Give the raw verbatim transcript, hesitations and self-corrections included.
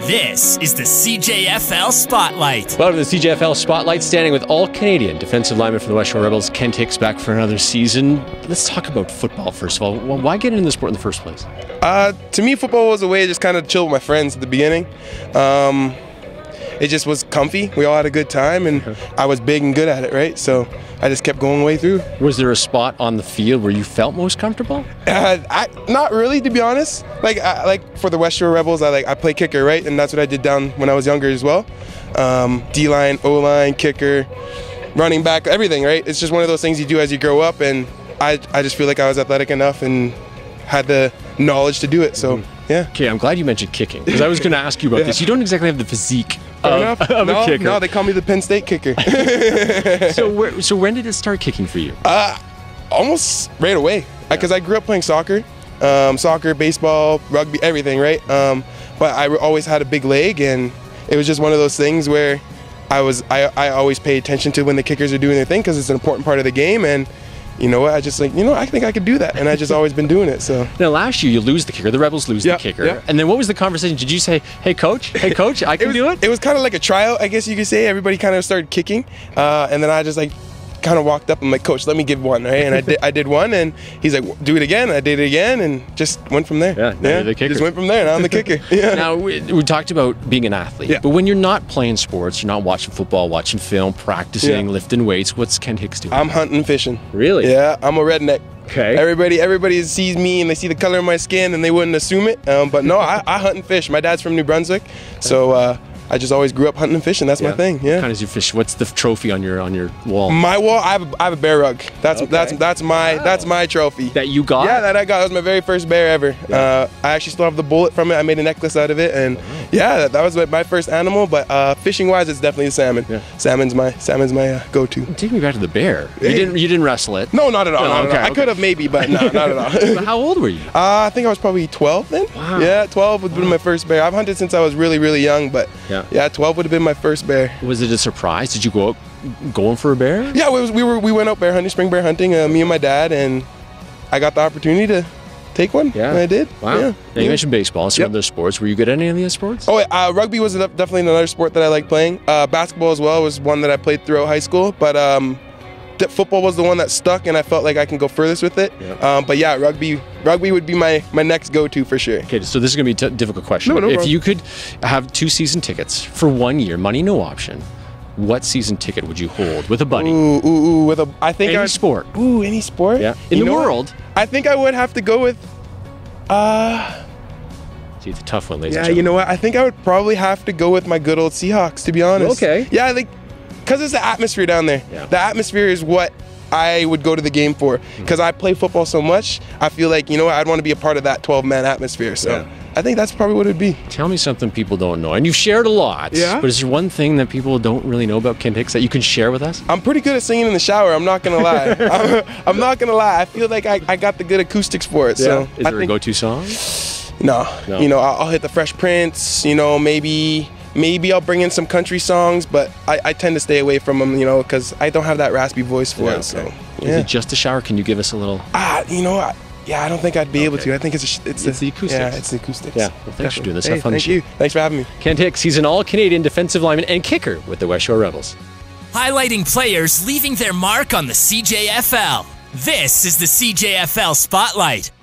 This is the C J F L Spotlight. Welcome to the C J F L Spotlight, standing with all-Canadian defensive lineman for the Westshore Rebels, Kent Hicks, back for another season. Let's talk about football, first of all. Well, why get into the sport in the first place? Uh, to me, football was a way to just kind of chill with my friends at the beginning. Um, it just was comfy. We all had a good time, and I was big and good at it, right? So I just kept going way through. Was there a spot on the field where you felt most comfortable? Uh, I, not really, to be honest. Like, I, like for the Westshore Rebels, I like I play kicker, right? And that's what I did down when I was younger as well. Um, D-line, O-line, kicker, running back, everything, right? It's just one of those things you do as you grow up, and I, I just feel like I was athletic enough and had the knowledge to do it, so yeah. Okay, I'm glad you mentioned kicking, because I was going to ask you about yeah. this. You don't exactly have the physique of, of no, a kicker. No, they call me the Penn State kicker. so, where, so when did it start kicking for you? Uh, almost right away, because yeah. I grew up playing soccer, um, soccer, baseball, rugby, everything, right? Um, but I always had a big leg, and it was just one of those things where I was I, I always pay attention to when the kickers are doing their thing, because it's an important part of the game. And you know what? I just like, you know, I think I could do that. And I just always been doing it. So now last year you lose the kicker. The Rebels lose yeah, the kicker. Yeah. And then what was the conversation? Did you say, hey coach, hey coach, I can it was, do it? It was kind of like a tryout, I guess you could say. Everybody kind of started kicking. Uh, and then I just like kind of walked up and like, coach, let me give one, right? And I did I did one, and he's like, do it again. I did it again, and just went from there. Yeah, now yeah. you're the kicker. Just went from there. Now I'm the kicker. Yeah. Now we, we talked about being an athlete, yeah. but when you're not playing sports, you're not watching football, watching film, practicing, yeah. lifting weights. What's Kent Hicks doing? I'm hunting, fishing. Really? Yeah, I'm a redneck. Okay. Everybody, everybody sees me and they see the color of my skin and they wouldn't assume it. Um, but no, I, I hunt and fish. My dad's from New Brunswick, so uh, I just always grew up hunting and fishing. That's yeah. my thing. Yeah. What kind is your fish? What's the trophy on your on your wall? My wall. I have a, I have a bear rug. That's okay. that's that's my wow. that's my trophy. That you got? Yeah, that I got. That was my very first bear ever. Yeah. Uh, I actually still have the bullet from it. I made a necklace out of it, and wow. yeah, that, that was my first animal. But uh, fishing wise, it's definitely the salmon. Yeah. Salmon's my salmon's my uh, go-to. Take me back to the bear. You hey. didn't you didn't wrestle it? No, not at all. No, not okay, at all. okay. I could have maybe, but no, not at all. How old were you? Uh, I think I was probably twelve then. Wow. Yeah, twelve would have been my first bear. I've hunted since I was really, really young, but yeah, yeah twelve would have been my first bear. Was it a surprise? Did you go out going for a bear? Yeah, we, was, we were we went out bear hunting, spring bear hunting, uh, me and my dad, and I got the opportunity to take one. Yeah, and I did. Wow. Yeah. Now you yeah. mentioned baseball. Some yep. other sports. Were you good at any of the sports? Oh, uh, rugby was definitely another sport that I liked playing. Uh, basketball as well was one that I played throughout high school, but um, football was the one that stuck, and I felt like I can go furthest with it. Yep. Um, but yeah, rugby rugby would be my, my next go-to for sure. Okay, so this is going to be a t- difficult question. No, no if problem. you could have two season tickets for one year, money no option, what season ticket would you hold with a buddy? Ooh, ooh, ooh, with a I think any I'd, sport. Ooh, any sport? Yeah. In you the world. What? I think I would have to go with. Uh, See, it's a tough one, ladies yeah, and gentlemen. you know what? I think I would probably have to go with my good old Seahawks, to be honest. Okay. Yeah, like, because it's the atmosphere down there. Yeah. The atmosphere is what I would go to the game for. Because mm-hmm. I play football so much, I feel like, you know what, I'd want to be a part of that twelve-man atmosphere. So yeah. I think that's probably what it would be. Tell me something people don't know. And you've shared a lot. Yeah. But is there one thing that people don't really know about Kent Hicks that you can share with us? I'm pretty good at singing in the shower. I'm not going to lie. I'm, I'm not going to lie. I feel like I, I got the good acoustics for it. Yeah. So Is I there think, a go-to song? No. no. You know, I'll, I'll hit the Fresh Prince. You know, maybe... Maybe I'll bring in some country songs, but I, I tend to stay away from them, you know, because I don't have that raspy voice for yeah, it. So, okay. yeah. Is it just a shower? Can you give us a little? Ah, you know, I, yeah, I don't think I'd be okay. able to. I think it's a, it's, it's a, the acoustics. Yeah, it's the acoustics. Yeah. Well, thanks Definitely. for doing this. Hey, Have fun. Thank you. Thanks for having me. Kent Hicks. He's an all-Canadian defensive lineman and kicker with the Westshore Rebels. Highlighting players leaving their mark on the C J F L. This is the C J F L Spotlight.